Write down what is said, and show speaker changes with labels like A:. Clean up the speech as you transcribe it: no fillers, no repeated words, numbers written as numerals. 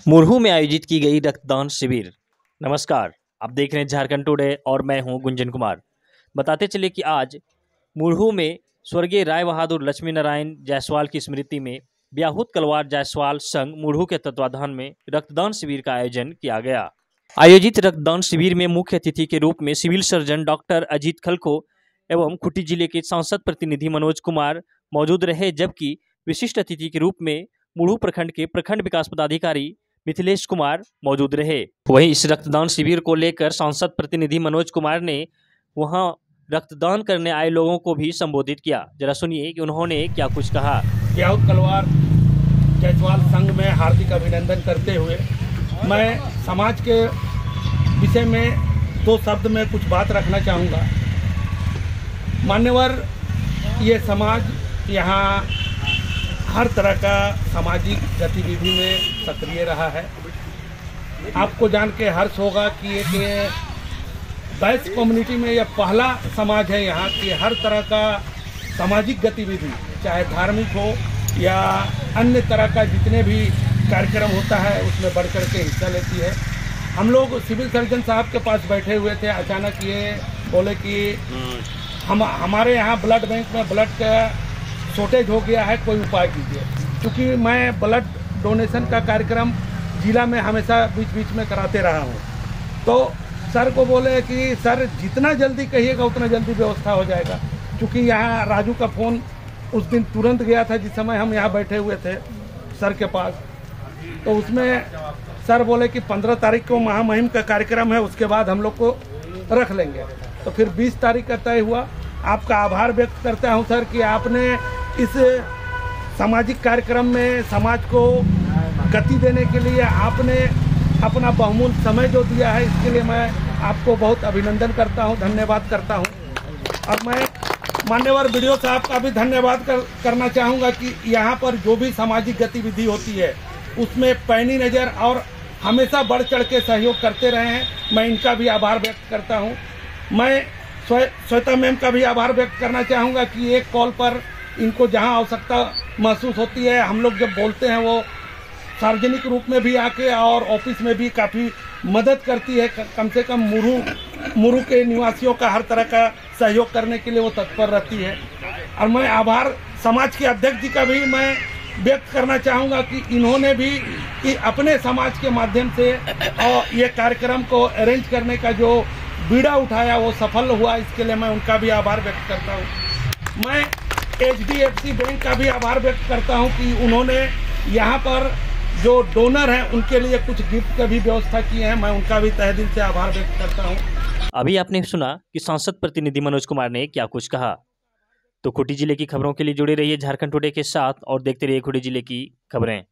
A: मुरहू में आयोजित की गई रक्तदान शिविर। नमस्कार, आप देख रहे हैं झारखंड टुडे और मैं हूं गुंजन कुमार। बताते चले कि आज मुरहू में स्वर्गीय राय बहादुर लक्ष्मी नारायण जायसवाल की स्मृति में ब्याहुत कलवार जायसवाल संघ मुरहू के तत्वाधान में रक्तदान शिविर का आयोजन किया गया। आयोजित रक्तदान शिविर में मुख्य अतिथि के रूप में सिविल सर्जन डॉक्टर अजीत खलखो एवं खूंटी जिले के सांसद प्रतिनिधि मनोज कुमार मौजूद रहे, जबकि विशिष्ट अतिथि के रूप में मुरहू प्रखंड के प्रखंड विकास पदाधिकारी मिथिलेश कुमार मौजूद रहे। वहीं इस रक्तदान शिविर को लेकर सांसद प्रतिनिधि मनोज कुमार ने वहां रक्तदान करने आए लोगों को भी संबोधित किया। जरा सुनिए कि उन्होंने क्या कुछ कहा।
B: ब्याहुत कलवार जायसवाल संघ में हार्दिक अभिनंदन करते हुए मैं समाज के विषय में दो शब्द में कुछ बात रखना चाहूँगा। मान्यवर, ये समाज यहाँ हर तरह का सामाजिक गतिविधि में सक्रिय रहा है। आपको जान के हर्ष होगा कि एक बैस कम्युनिटी में यह पहला समाज है यहाँ कि हर तरह का सामाजिक गतिविधि, चाहे धार्मिक हो या अन्य तरह का जितने भी कार्यक्रम होता है उसमें बढ़ चढ़ के हिस्सा लेती है। हम लोग सिविल सर्जन साहब के पास बैठे हुए थे, अचानक ये बोले कि हमारे यहाँ ब्लड बैंक में ब्लड का शॉर्टेज हो गया है, कोई उपाय कीजिए। क्योंकि मैं ब्लड डोनेशन का कार्यक्रम जिला में हमेशा बीच बीच में कराते रहा हूँ, तो सर को बोले कि सर जितना जल्दी कहिएगा उतना जल्दी व्यवस्था हो जाएगा। क्योंकि यहाँ राजू का फ़ोन उस दिन तुरंत गया था जिस समय हम यहाँ बैठे हुए थे सर के पास, तो उसमें सर बोले कि 15 तारीख को महामहिम का कार्यक्रम है, उसके बाद हम लोग को रख लेंगे। तो फिर 20 तारीख का तय हुआ। आपका आभार व्यक्त करता हूं सर कि आपने इस सामाजिक कार्यक्रम में समाज को गति देने के लिए आपने अपना बहुमूल्य समय जो दिया है, इसके लिए मैं आपको बहुत अभिनंदन करता हूं, धन्यवाद करता हूं। और मैं मान्यवर वीडियो साहब का भी धन्यवाद करना चाहूँगा कि यहाँ पर जो भी सामाजिक गतिविधि होती है उसमें पैनी नज़र और हमेशा बढ़ चढ़ के सहयोग करते रहे हैं। मैं इनका भी आभार व्यक्त करता हूँ। मैं श्वेता मैम का भी आभार व्यक्त करना चाहूँगा कि एक कॉल पर इनको जहाँ आवश्यकता महसूस होती है, हम लोग जब बोलते हैं वो सार्वजनिक रूप में भी आके और ऑफिस में भी काफ़ी मदद करती है। कम से कम मुरहू के निवासियों का हर तरह का सहयोग करने के लिए वो तत्पर रहती है। और मैं आभार समाज के अध्यक्ष जी का भी मैं व्यक्त करना चाहूँगा कि इन्होंने भी कि अपने समाज के माध्यम से और ये कार्यक्रम को अरेंज करने का जो बीड़ा उठाया वो सफल हुआ, इसके लिए मैं उनका भी आभार व्यक्त करता हूँ। मैं HDFC बैंक का भी आभार व्यक्त करता हूँ कि उन्होंने यहाँ पर जो डोनर हैं उनके लिए कुछ गिफ्ट का भी व्यवस्था की है, मैं उनका भी तहे दिल से आभार व्यक्त करता हूँ।
A: अभी आपने सुना कि सांसद प्रतिनिधि मनोज कुमार ने क्या कुछ कहा। तो खूंटी जिले की खबरों के लिए जुड़े रहिए झारखंड टुडे के साथ और देखते रहिए खूंटी जिले की खबरें।